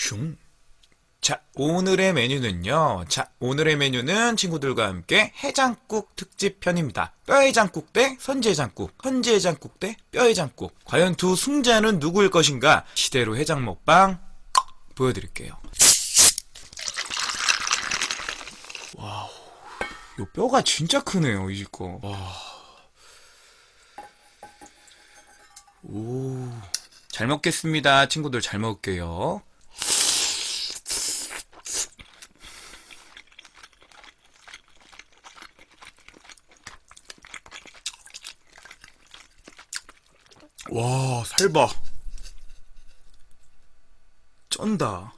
슝. 자, 오늘의 메뉴는 친구들과 함께 해장국 특집 편입니다. 뼈해장국 대 선지해장국, 선지해장국 대 뼈해장국. 과연 두 승자는 누구일 것인가? 시대로 해장 먹방 보여드릴게요. 와우, 요 뼈가 진짜 크네요, 이 집 거. 와. 오, 잘 먹겠습니다. 친구들 잘 먹을게요. 와, 살봐. 쩐다.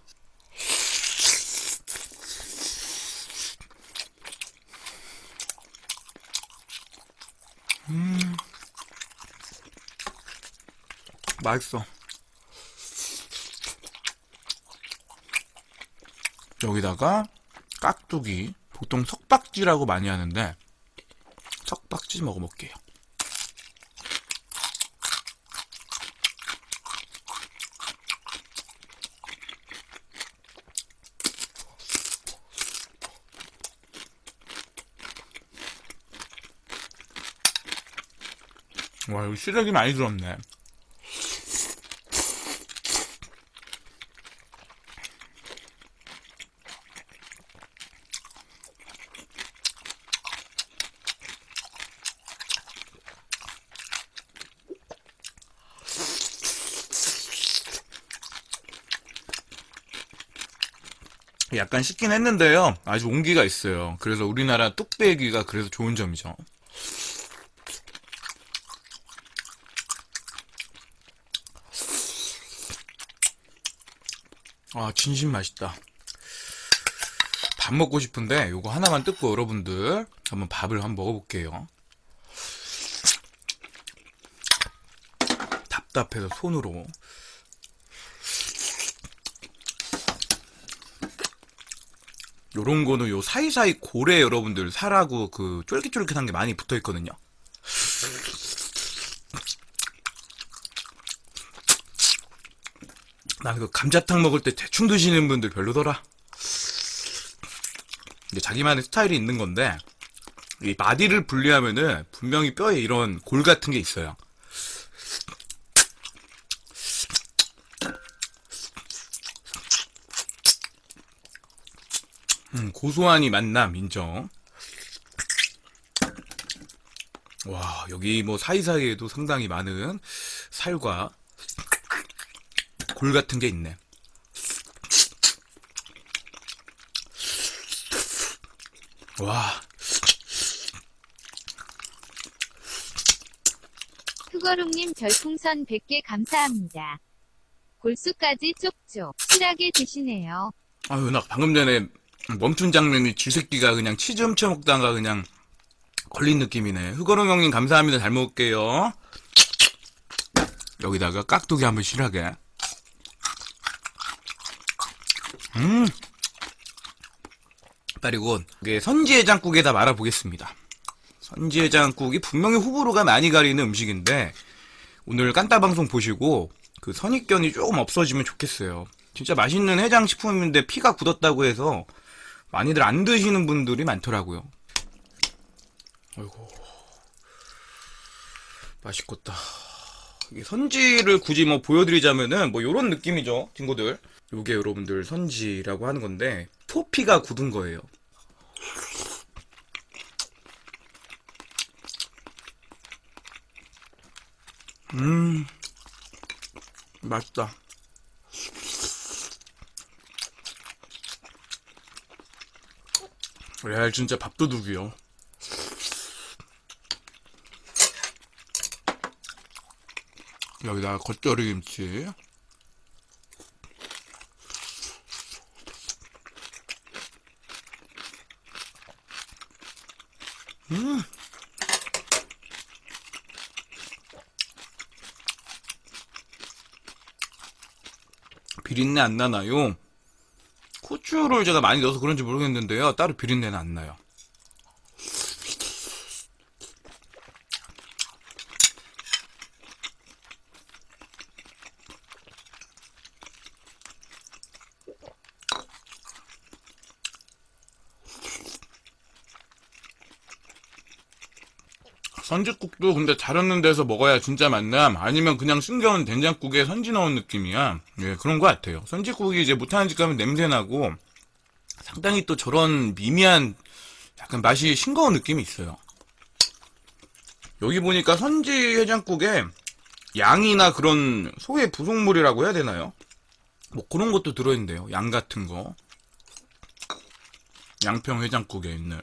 맛있어. 여기다가 깍두기, 보통 석박지라고 많이 하는데 석박지 먹어볼게요. 와, 이거 시래기 많이 들었네. 약간 식긴 했는데요, 아주 온기가 있어요. 그래서 우리나라 뚝배기가 그래서 좋은 점이죠. 아, 진심 맛있다. 밥 먹고 싶은데 요거 하나만 뜯고 여러분들 한번 밥을 한번 먹어볼게요. 답답해서 손으로. 요런 거는 요 사이사이 골에 여러분들 살하고 그 쫄깃쫄깃한 게 많이 붙어 있거든요. 나 그 감자탕 먹을 때 대충 드시는 분들 별로더라. 이게 자기만의 스타일이 있는 건데, 이 마디를 분리하면은 분명히 뼈에 이런 골 같은 게 있어요. 고소한 이 만남 인정. 와, 여기 뭐 사이사이에도 상당히 많은 살과 골 같은 게 있네. 와, 흑어롱님 별풍선 100개 감사합니다. 골수까지 쪽쪽 실하게 드시네요. 아유, 나 방금 전에 멈춘 장면이 쥐새끼가 그냥 치즈 훔쳐 먹다가 그냥 걸린 느낌이네. 흑어롱 형님 감사합니다. 잘 먹을게요. 여기다가 깍두기 한번 실하게. 그리고 이게 선지해장국에다 말아보겠습니다. 선지해장국이 분명히 호불호가 많이 가리는 음식인데 오늘 깐따방송 보시고 그 선입견이 조금 없어지면 좋겠어요. 진짜 맛있는 해장식품인데 피가 굳었다고 해서 많이들 안 드시는 분들이 많더라고요. 아이고, 맛있겠다. 이게 선지를 굳이 뭐 보여드리자면은 뭐 요런 느낌이죠, 친구들. 요게 여러분들 선지라고 하는 건데 표피가 굳은 거예요. 맛있다. 레알 진짜 밥도둑이요. 여기다가 겉절이 김치. 비린내 안 나나요? 고추를 제가 많이 넣어서 그런지 모르겠는데요, 따로 비린내는 안 나요. 선지국도 근데 다른 데서 먹어야 진짜 맛남, 아니면 그냥 숨겨온 된장국에 선지 넣은 느낌이야. 예, 그런 것 같아요. 선지국이 이제 못하는 집 가면 냄새나고, 상당히 또 저런 미미한 약간 맛이 싱거운 느낌이 있어요. 여기 보니까 선지 해장국에 양이나 그런 소의 부속물이라고 해야 되나요? 뭐 그런 것도 들어있는데요. 양 같은 거. 양평 해장국에 있는.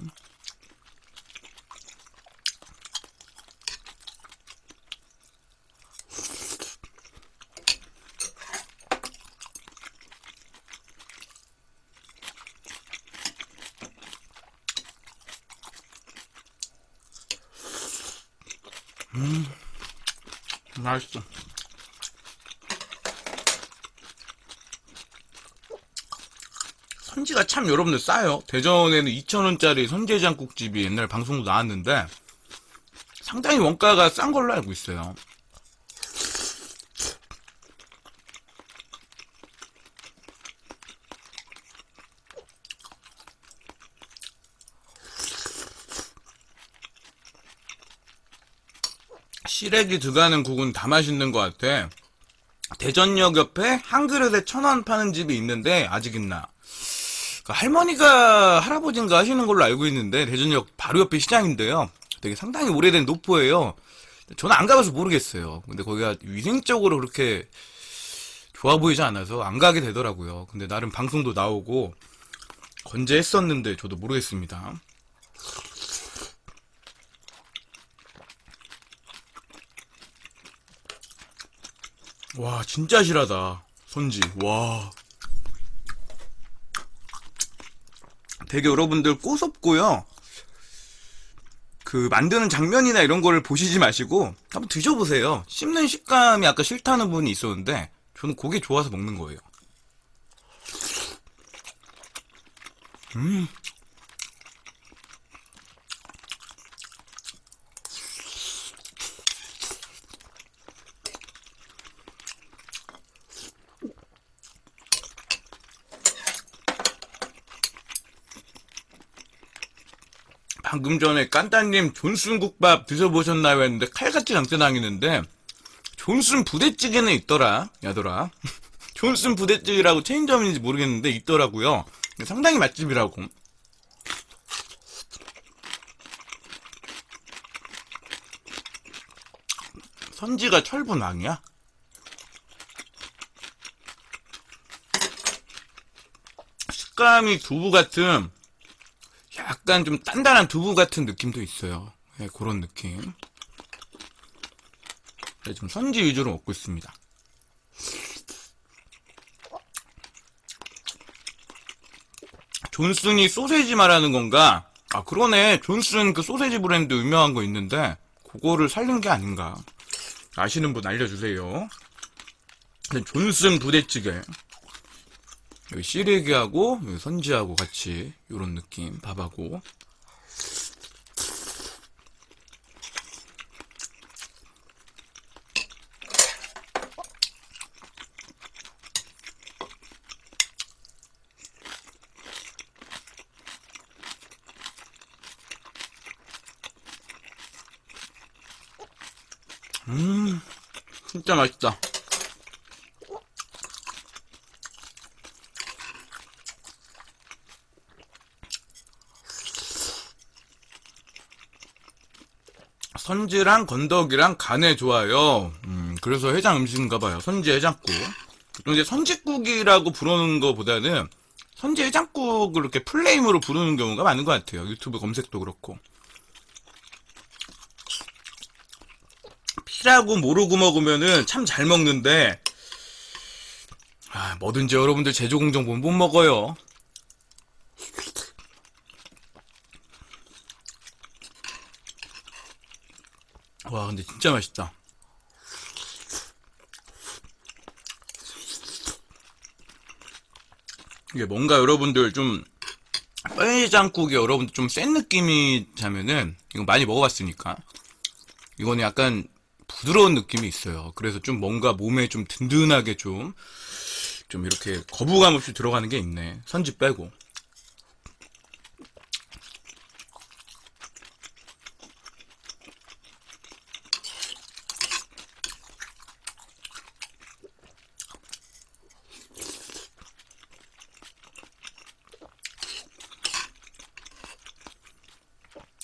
맛있어. 선지가 참 여러분들 싸요. 대전에는 2,000원짜리 선지해장국집이 옛날 방송도 나왔는데 상당히 원가가 싼 걸로 알고 있어요. 시래기 들어가는 국은 다 맛있는 것 같아. 대전역 옆에 한 그릇에 1,000원 파는 집이 있는데 아직 있나? 그 할머니가 할아버지인가 하시는 걸로 알고 있는데 대전역 바로 옆에 시장인데요. 되게 상당히 오래된 노포예요. 저는 안 가봐서 모르겠어요. 근데 거기가 위생적으로 그렇게 좋아 보이지 않아서 안 가게 되더라고요. 근데 나름 방송도 나오고 건재했었는데 저도 모르겠습니다. 와, 진짜 실하다. 선지. 와. 되게 여러분들 꼬숩고요. 그 만드는 장면이나 이런 거를 보시지 마시고 한번 드셔보세요. 씹는 식감이 아까 싫다는 분이 있었는데 저는 그게 좋아서 먹는 거예요. 음. 방금 전에 깐따님 존순국밥 드셔보셨나요 했는데 칼같이 장대당했는데 존순 부대찌개는 있더라 야더라. 존순 부대찌개라고 체인점인지 모르겠는데 있더라고요. 상당히 맛집이라고. 선지가 철분왕이야? 식감이 두부 같은, 약간 좀 단단한 두부 같은 느낌도 있어요. 네, 그런 느낌. 네, 좀 선지 위주로 먹고 있습니다. 존슨이 소세지 말하는 건가? 아, 그러네. 존슨 그 소세지 브랜드 유명한 거 있는데 그거를 살린 게 아닌가. 아시는 분 알려주세요. 존슨 부대찌개. 여기 시래기하고 여기 선지하고 같이 요런 느낌 밥하고. 진짜 맛있다. 선지랑 건더기랑 간에 좋아요. 그래서 해장 음식인가봐요. 선지 해장국. 근데 선지국이라고 부르는 것보다는 선지 해장국을 이렇게 플레임으로 부르는 경우가 많은 것 같아요. 유튜브 검색도 그렇고. 피라고 모르고 먹으면은 참 잘 먹는데, 뭐든지 여러분들 제조공정 보면 못 먹어요. 와, 근데 진짜 맛있다. 이게 뭔가 여러분들 좀 뼈해장국이 여러분들 좀 센 느낌이 자면은 이거 많이 먹어봤으니까 이거는 약간 부드러운 느낌이 있어요. 그래서 좀 뭔가 몸에 좀 든든하게 좀 이렇게 거부감 없이 들어가는 게 있네. 선지 빼고.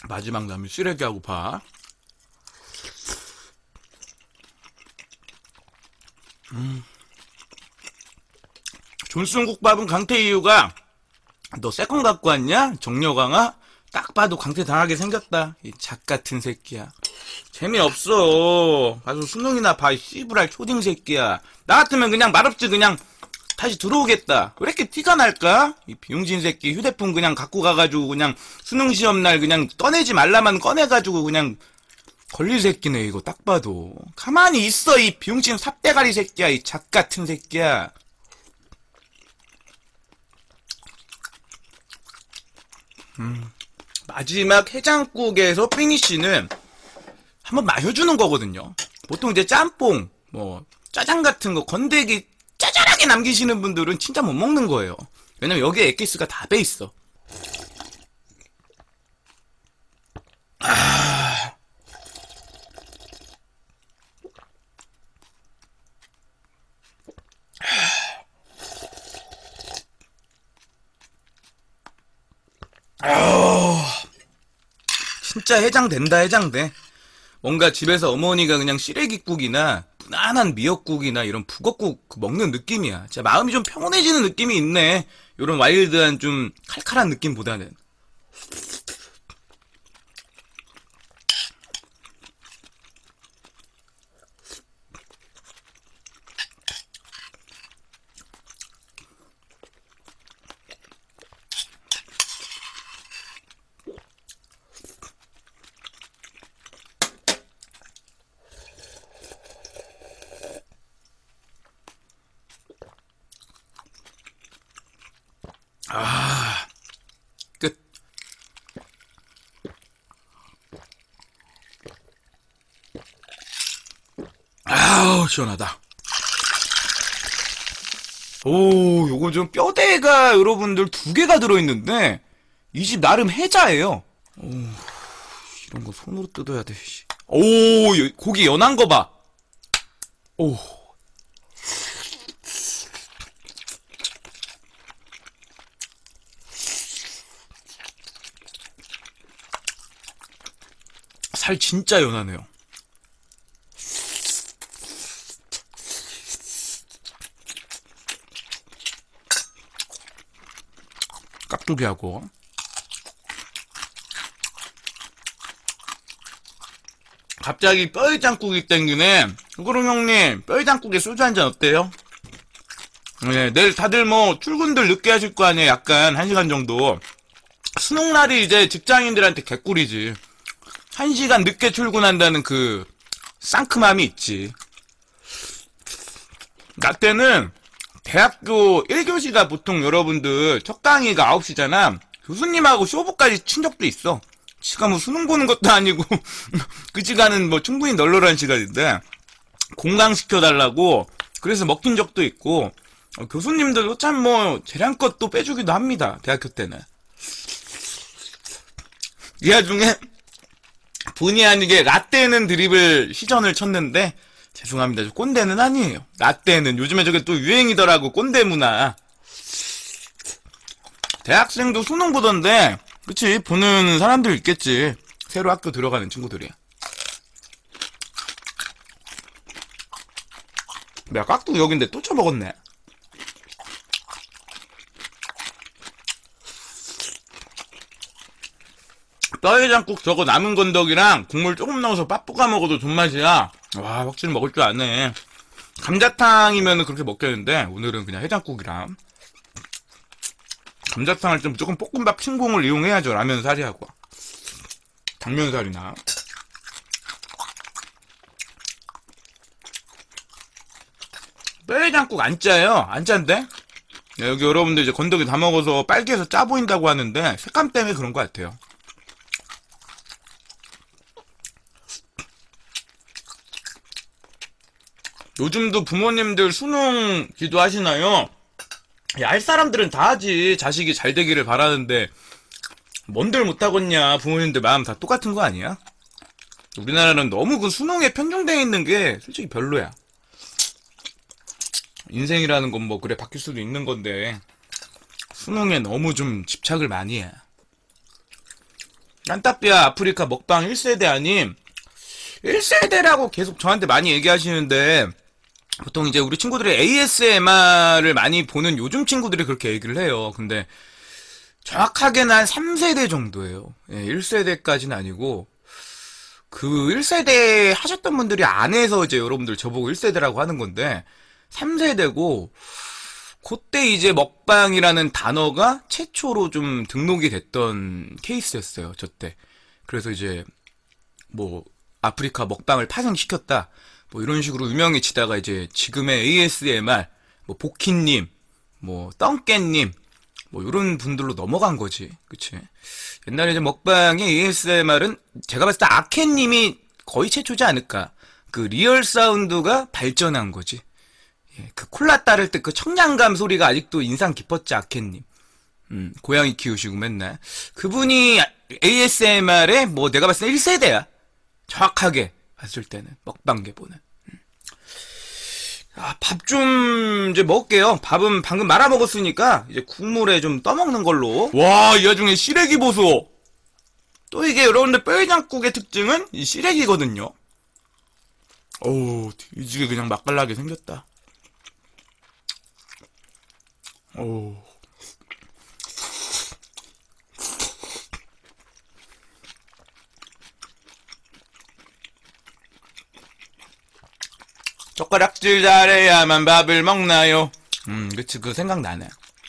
마지막 남은 쓰레기하고 파. 존슨국밥은 강태 이유가 너 새콤 갖고 왔냐? 정려강아? 딱 봐도 강태 당하게 생겼다. 이 작같은 새끼야. 재미없어. 가서 수능이나 봐. 이 씨부랄 초딩 새끼야. 나 같으면 그냥 말없이 그냥 다시 들어오겠다. 왜 이렇게 티가 날까? 이 비용진 새끼 휴대폰 그냥 갖고 가가지고 그냥 수능 시험 날 그냥 꺼내지 말라만 꺼내가지고 그냥 걸릴 새끼네 이거 딱 봐도. 가만히 있어 이 비용진 삽대가리 새끼야. 이 작같은 새끼야. 마지막 해장국에서 피니쉬는 한번 마셔주는 거거든요. 보통 이제 짬뽕, 뭐 짜장 같은 거 건더기 짜잘하게 남기시는 분들은 진짜 못 먹는 거예요. 왜냐면 여기에 엑기스가 다 배있어. 진짜 해장된다 해장돼. 뭔가 집에서 어머니가 그냥 시래기국이나 무난한 미역국이나 이런 북엇국 먹는 느낌이야. 진짜 마음이 좀 평온해지는 느낌이 있네. 요런 와일드한 좀 칼칼한 느낌보다는. 끝. 아우, 시원하다. 오, 요거 좀 뼈대가 여러분들 2개가 들어있는데, 이 집 나름 해자예요. 오, 이런 거 손으로 뜯어야 돼. 오, 고기 연한 거 봐. 오. 살 진짜 연하네요. 깍두기하고 갑자기 뼈해장국이 땡기네. 그럼 형님 뼈해장국에 소주 한잔 어때요? 네, 내일 다들 뭐 출근들 늦게 하실 거 아니에요. 약간 1시간 정도. 수능날이 이제 직장인들한테 개꿀이지. 1시간 늦게 출근한다는 그 상큼함이 있지. 나 때는 대학교 1교시가 보통 여러분들 첫 강의가 9시잖아. 교수님하고 쇼부까지 친 적도 있어. 시간 뭐 수능 보는 것도 아니고 그 시간은 뭐 충분히 널널한 시간인데 공강시켜달라고 그래서 먹힌 적도 있고 교수님들도 참 뭐 재량껏 또 빼주기도 합니다. 대학교 때는. 이 와중에 본의 아니게 라떼는 드립을 시전을 쳤는데 죄송합니다. 저 꼰대는 아니에요. 라떼는 요즘에 저게 또 유행이더라고. 꼰대 문화. 대학생도 수능 보던데 그치 보는 사람들 있겠지. 새로 학교 들어가는 친구들이. 내가 깍두기 여긴데 또 쳐먹었네. 뼈해장국 저거 남은 건더기랑 국물 조금 넣어서 빡 먹어도 존맛이야. 와 확실히 먹을 줄 아네. 감자탕이면 그렇게 먹겠는데 오늘은 그냥 해장국이랑. 감자탕 할 때 무조건 볶음밥 신공을 이용해야죠. 라면사리 하고 당면사리나. 뼈해장국 안 짜요. 안 짠데? 여기 여러분들 이제 건더기 다 먹어서 빨개서 짜 보인다고 하는데 색감 때문에 그런 것 같아요. 요즘도 부모님들 수능 기도하시나요? 야, 할 사람들은 다 하지. 자식이 잘 되기를 바라는데 뭔들 못하겠냐. 부모님들 마음 다 똑같은 거 아니야? 우리나라는 너무 그 수능에 편중되어 있는 게 솔직히 별로야. 인생이라는 건 뭐 그래 바뀔 수도 있는 건데 수능에 너무 좀 집착을 많이 해. 깐따삐아 아프리카 먹방 1세대 아님 1세대라고 계속 저한테 많이 얘기하시는데 보통 이제 우리 친구들이 ASMR을 많이 보는 요즘 친구들이 그렇게 얘기를 해요. 근데 정확하게는 한 3세대 정도예요. 예, 1세대까지는 아니고 그 1세대 하셨던 분들이 안에서 이제 여러분들 저보고 1세대라고 하는 건데 3세대고 그때 이제 먹방이라는 단어가 최초로 좀 등록이 됐던 케이스였어요. 저 때. 그래서 이제 뭐 아프리카 먹방을 파생시켰다. 뭐 이런 식으로 유명해지다가 이제 지금의 ASMR, 뭐 보키님, 뭐 떵깨님, 뭐 이런 분들로 넘어간 거지. 그치? 옛날에 이제 먹방의 ASMR은 제가 봤을 때 아켄님이 거의 최초지 않을까. 그 리얼 사운드가 발전한 거지. 예, 그 콜라 따를 때 그 청량감 소리가 아직도 인상 깊었지, 아켄님. 고양이 키우시고 맨날. 그분이 ASMR의 뭐 내가 봤을 때 1세대야. 정확하게 봤을 때는. 먹방계보는. 아, 밥 좀 이제 먹을게요. 밥은 방금 말아 먹었으니까 이제 국물에 좀 떠먹는 걸로. 와, 이 와중에 시래기 보소. 또 이게 여러분들 뼈해장국의 특징은 이 시래기거든요. 어우, 뒤지게 그냥 맛깔나게 생겼다. 어우. 젓가락질 잘해야만 밥을 먹나요? 그치, 그 생각나네.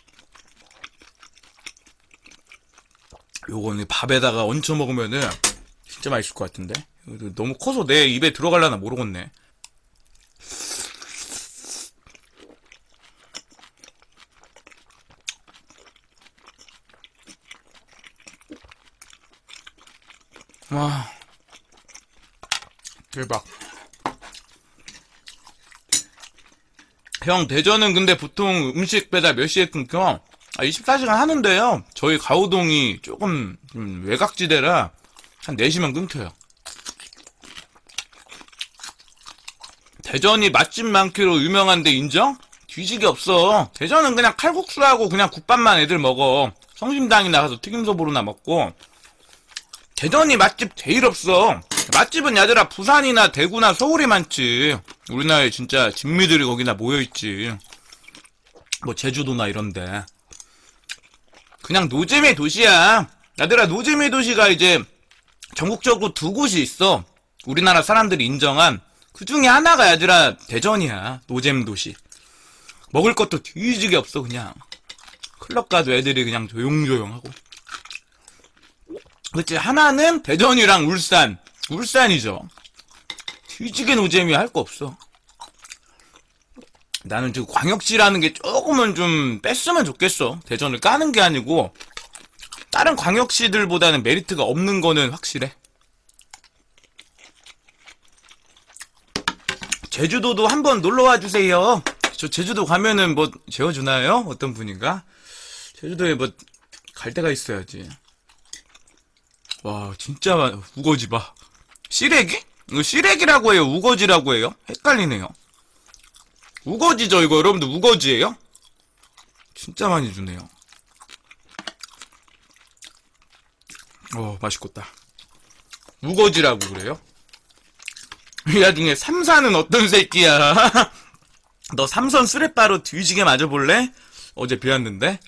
요거는 밥에다가 얹혀 먹으면은 진짜 맛있을 것 같은데? 너무 커서 내 입에 들어갈라나 모르겠네. 와, 대박. 형, 대전은 근데 보통 음식 배달 몇 시에 끊겨? 24시간 하는데요. 저희 가우동이 조금 외곽지대라 한 4시면 끊겨요. 대전이 맛집 많기로 유명한데 인정? 뒤지게 없어. 대전은 그냥 칼국수하고 그냥 국밥만 애들 먹어. 성심당이 나가서 튀김소보루나 먹고. 대전이 맛집 제일 없어. 맛집은 야들아 부산이나 대구나 서울이 많지. 우리나라에 진짜 진미들이 거기나 모여있지. 뭐 제주도나 이런데. 그냥 노잼의 도시야. 야들아 노잼의 도시가 이제 전국적으로 2곳이 있어. 우리나라 사람들이 인정한. 그 중에 하나가 야들아 대전이야. 노잼 도시. 먹을 것도 뒤지게 없어 그냥. 클럽 가도 애들이 그냥 조용조용하고. 그치, 하나는 대전이랑 울산. 울산이죠. 뒤지게 노잼이야. 할 거 없어. 나는 지금 광역시라는 게 조금은 좀 뺐으면 좋겠어. 대전을 까는 게 아니고 다른 광역시들보다는 메리트가 없는 거는 확실해. 제주도도 한번 놀러와 주세요. 저 제주도 가면은 뭐 재워주나요? 어떤 분인가? 제주도에 뭐 갈 데가 있어야지. 와, 진짜 우거지 봐. 시래기? 이거 시래기라고 해요? 우거지라고 해요? 헷갈리네요. 우거지죠, 이거. 여러분들 우거지예요? 진짜 많이 주네요. 맛있겠다. 우거지라고 그래요? 이 와중에 삼사는 어떤 새끼야? 너 삼선 쓰레빠로 뒤지게 맞아볼래? 어제 비 왔는데?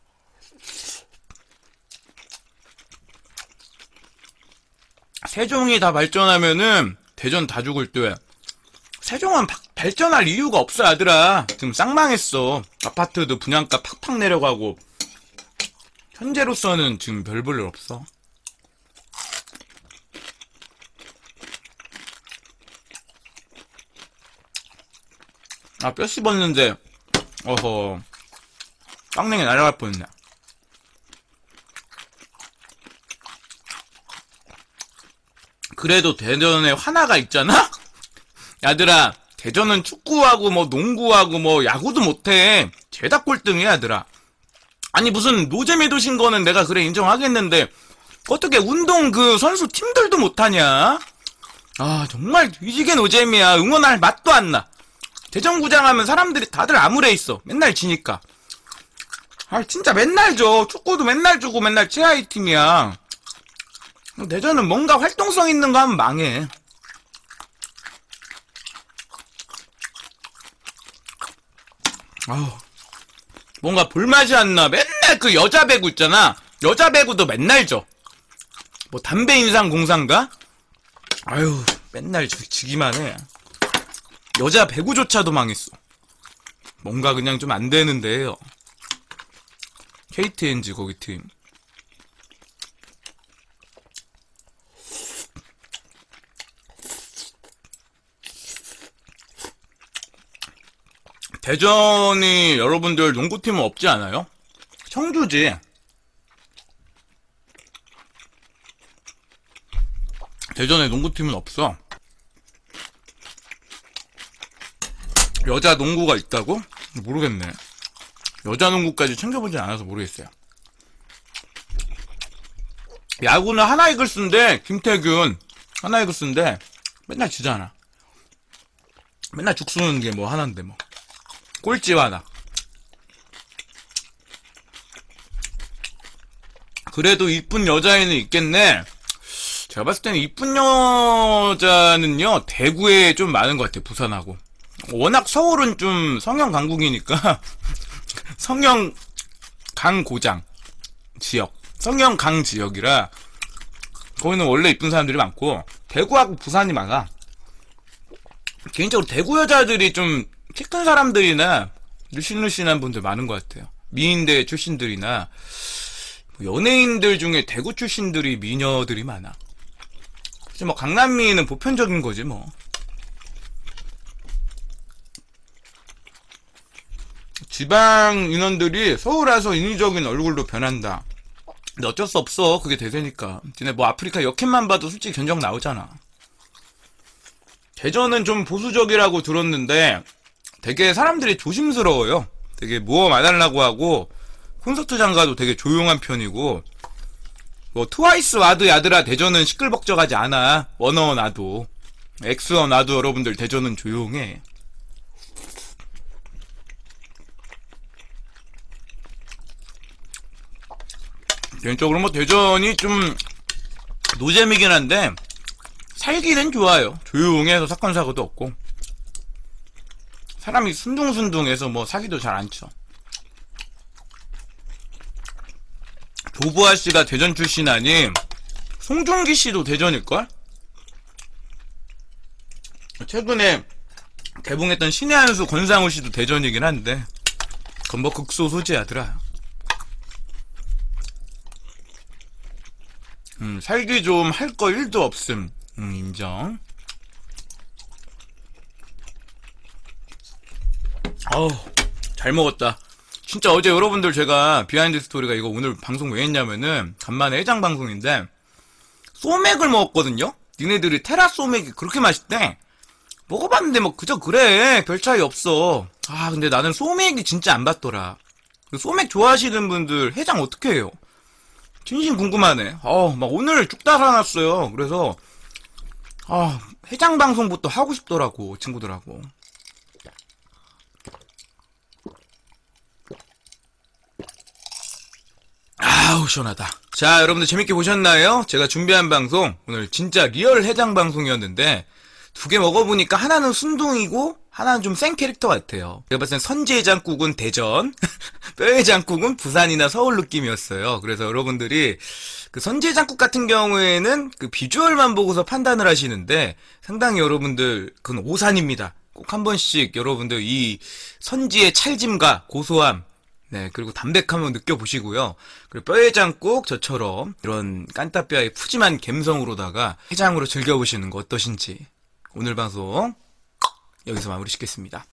세종이 다 발전하면은 대전 다 죽을 듯. 세종은 발전할 이유가 없어, 아들아. 지금 쌍망했어. 아파트도 분양가 팍팍 내려가고. 현재로서는 지금 별 볼 일 없어. 아, 뼈 씹었는데 어허, 빵냉이 날아갈 뻔했네. 그래도 대전에 하나가 있잖아? 야들아, 대전은 축구하고 뭐 농구하고 뭐 야구도 못해. 죄다 꼴등이야, 야들아. 아니 무슨 노잼의 도시인 거는 내가 그래 인정하겠는데 어떻게 운동 그 선수 팀들도 못하냐? 아, 정말 뒤지게 노잼이야. 응원할 맛도 안 나. 대전구장 하면 사람들이 다들 암울해 있어. 맨날 지니까. 아, 진짜 맨날 져. 축구도 맨날 주고 맨날 최하위 팀이야. 대전은 뭔가 활동성 있는 거 하면 망해. 뭔가 볼맛이 안 나. 맨날 그 여자 배구 있잖아. 여자 배구도 맨날 져. 뭐 담배 인상 공사인가? 아유, 맨날 지기만 해. 여자 배구조차도 망했어. 뭔가 그냥 좀 안 되는데요. KTNG 거기 팀. 대전이 여러분들 농구팀은 없지 않아요? 청주지. 대전에 농구팀은 없어. 여자 농구가 있다고? 모르겠네. 여자 농구까지 챙겨보지 않아서 모르겠어요. 야구는 하나이글스인데, 김태균 하나이글스인데 맨날 지잖아. 맨날 죽 쏘는 게 뭐 하나인데 뭐. 꼴찌와 하나. 그래도 이쁜 여자애는 있겠네. 제가 봤을 때는 이쁜 여자는요, 대구에 좀 많은 것 같아요. 부산하고. 워낙 서울은 좀 성형 강국이니까 성형 강고장 지역, 성형 강 지역이라 거기는 원래 이쁜 사람들이 많고, 대구하고 부산이 많아. 개인적으로 대구 여자들이 좀 키 큰 사람들이나 루신루신한 분들 많은 것 같아요. 미인대 출신들이나 연예인들 중에 대구 출신들이 미녀들이 많아. 그치, 뭐 강남미는 보편적인 거지 뭐. 지방 인원들이 서울 와서 인위적인 얼굴로 변한다. 근데 어쩔 수 없어. 그게 대세니까. 근데 뭐 아프리카 여캠만 봐도 솔직히 견적 나오잖아. 대전은 좀 보수적이라고 들었는데 되게 사람들이 조심스러워요. 되게 모험 안 하려고 하고, 콘서트장 가도 되게 조용한 편이고, 뭐 트와이스 와도 야드라 대전은 시끌벅적하지 않아. 워너 나도, 엑스원 나도 여러분들 대전은 조용해. 개인적으로 뭐 대전이 좀 노잼이긴 한데 살기는 좋아요. 조용해서 사건 사고도 없고, 사람이 순둥순둥해서 뭐 사기도 잘 안 쳐. 조보아 씨가 대전 출신 아님 송중기 씨도 대전일걸? 최근에 개봉했던 신의 한수 권상우 씨도 대전이긴 한데 그건 뭐 극소소지하더라. 살기 좀 할 거 1도 없음. 인정. 어우, 잘 먹었다. 진짜 어제 여러분들 제가 비하인드 스토리가 이거 오늘 방송 왜 했냐면은 간만에 해장 방송인데 소맥을 먹었거든요. 니네들이 테라 소맥이 그렇게 맛있대. 먹어봤는데 뭐 그저 그래, 별 차이 없어. 아 근데 나는 소맥이 진짜 안 받더라. 소맥 좋아하시는 분들 해장 어떻게 해요? 진심 궁금하네. 막 오늘 쭉 달아놨어요. 그래서 해장 방송부터 하고 싶더라고, 친구들하고. 아우 시원하다. 자, 여러분들 재밌게 보셨나요? 제가 준비한 방송 오늘 진짜 리얼 해장 방송이었는데 두 개 먹어보니까 하나는 순둥이고 하나는 좀 센 캐릭터 같아요. 제가 봤을 땐 선지해장국은 대전, 뼈해장국은 부산이나 서울 느낌이었어요. 그래서 여러분들이 그 선지해장국 같은 경우에는 그 비주얼만 보고서 판단을 하시는데 상당히 여러분들 그건 오산입니다. 꼭 한 번씩 여러분들 이 선지의 찰짐과 고소함, 네, 그리고 담백함을 느껴보시고요. 그리고 뼈해장국 저처럼 이런 깐따뼈의 푸짐한 갬성으로다가 해장으로 즐겨보시는 거 어떠신지 오늘 방송 여기서 마무리 짓겠습니다.